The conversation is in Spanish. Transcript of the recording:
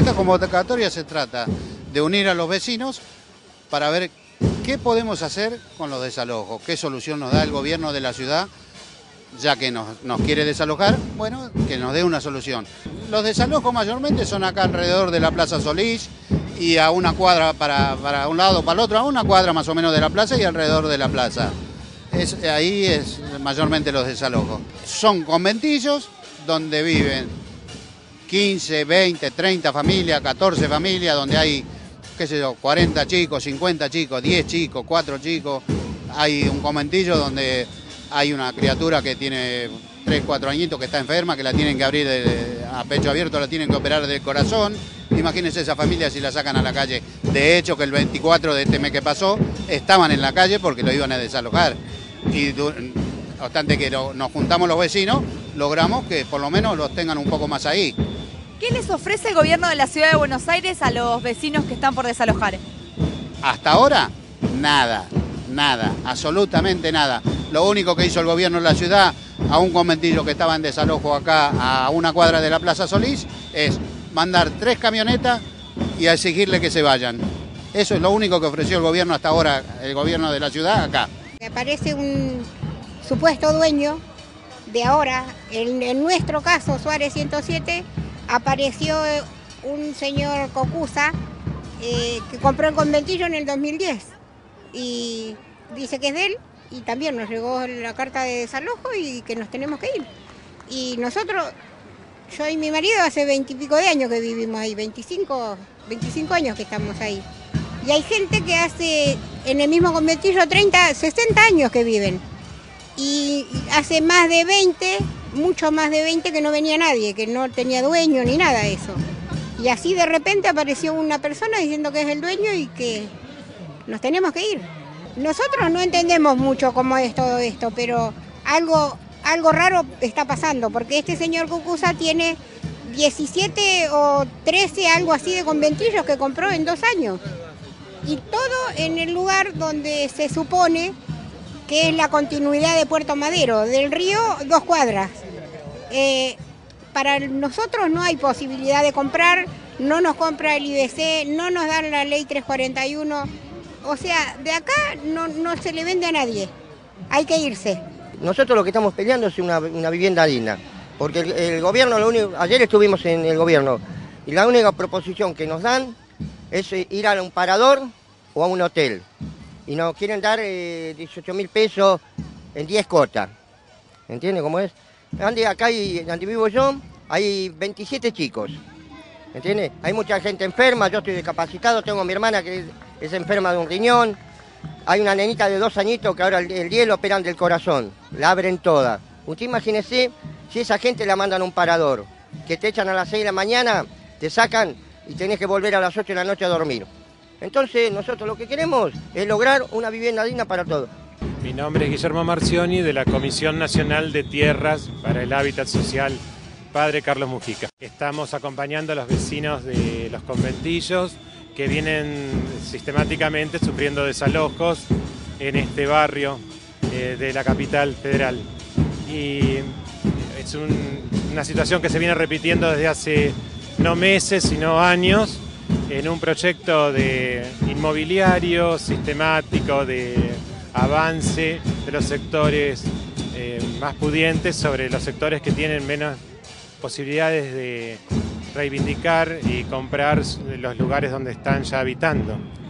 Esta convocatoria se trata de unir a los vecinos para ver qué podemos hacer con los desalojos, qué solución nos da el gobierno de la ciudad, ya que nos quiere desalojar, bueno, que nos dé una solución. Los desalojos mayormente son acá alrededor de la Plaza Solís y a una cuadra para un lado, para el otro, a una cuadra más o menos de la plaza y alrededor de la plaza. Ahí es mayormente los desalojos. Son conventillos donde viven 15, 20, 30 familias, 14 familias, donde hay, qué sé yo, 40 chicos, 50 chicos, 10 chicos, 4 chicos. Hay un conventillo donde hay una criatura que tiene 3, 4 añitos que está enferma, que la tienen que abrir a pecho abierto, la tienen que operar del corazón. Imagínense esa familia si la sacan a la calle. De hecho, que el 24 de este mes que pasó, estaban en la calle porque lo iban a desalojar. Y obstante que nos juntamos los vecinos, logramos que por lo menos los tengan un poco más ahí. ¿Qué les ofrece el gobierno de la Ciudad de Buenos Aires a los vecinos que están por desalojar? Hasta ahora, nada, absolutamente nada. Lo único que hizo el gobierno de la ciudad a un conventillo que estaba en desalojo acá a una cuadra de la Plaza Solís es mandar 3 camionetas y a exigirle que se vayan. Eso es lo único que ofreció el gobierno hasta ahora, el gobierno de la ciudad acá. Me parece un supuesto dueño de ahora, en nuestro caso, Suárez 107, apareció un señor Cocusa que compró el conventillo en el 2010 y dice que es de él y también nos llegó la carta de desalojo y que nos tenemos que ir. Y nosotros, yo y mi marido hace 20 y pico de años que vivimos ahí, 25 años que estamos ahí. Y hay gente que hace en el mismo conventillo 30, 60 años que viven. Y hace más de 20, mucho más de 20 que no venía nadie, que no tenía dueño ni nada de eso. Y así de repente apareció una persona diciendo que es el dueño y que nos tenemos que ir. Nosotros no entendemos mucho cómo es todo esto, pero algo raro está pasando, porque este señor Cucuza tiene 17 o 13, algo así de conventillos que compró en 2 años. Y todo en el lugar donde se supone que es la continuidad de Puerto Madero, del río 2 cuadras. Para nosotros no hay posibilidad de comprar, no nos compra el IBC, no nos dan la ley 341, o sea, de acá no se le vende a nadie, hay que irse. Nosotros lo que estamos peleando es una vivienda digna, porque el gobierno, ayer estuvimos en el gobierno, y la única proposición que nos dan es ir a un parador o a un hotel. Y nos quieren dar 18.000 pesos en 10 cotas. ¿Entiendes cómo es? Acá, donde vivo yo, hay 27 chicos. ¿Entiendes? Hay mucha gente enferma, yo estoy discapacitado, tengo a mi hermana que es enferma de un riñón. Hay una nenita de 2 añitos que ahora el 10 lo operan del corazón. La abren toda. Usted imagínese si esa gente la mandan a un parador, que te echan a las 6 de la mañana, te sacan y tenés que volver a las 8 de la noche a dormir. Entonces nosotros lo que queremos es lograr una vivienda digna para todos. Mi nombre es Guillermo Marcioni, de la Comisión Nacional de Tierras para el Hábitat Social, Padre Carlos Mujica. Estamos acompañando a los vecinos de los conventillos que vienen sistemáticamente sufriendo desalojos en este barrio de la capital federal. Y es una situación que se viene repitiendo desde hace no meses, sino años, en un proyecto de inmobiliario sistemático de avance de los sectores más pudientes sobre los sectores que tienen menos posibilidades de reivindicar y comprar los lugares donde están ya habitando.